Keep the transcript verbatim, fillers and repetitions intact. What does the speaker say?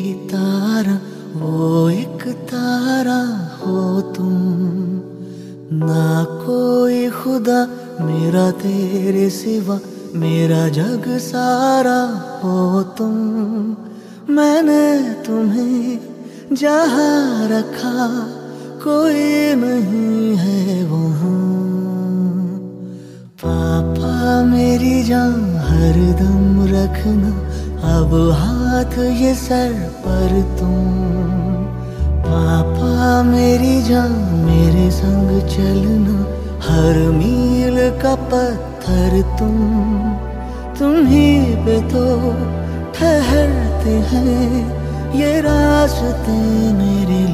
तारा, वो एक तारा हो तुम। ना कोई खुदा मेरा तेरे सिवा, मेरा जग सारा हो तुम। मैंने तुम्हें जहाँ रखा कोई नहीं है वहाँ। पापा मेरी जान हरदम रखना, अब हाथ ये सर पर तुम। पापा मेरी जान मेरे संग चलना, हर मील का पत्थर तुम। तुम्हीं पे तो ठहरते हैं ये रास्ते मेरे लिए।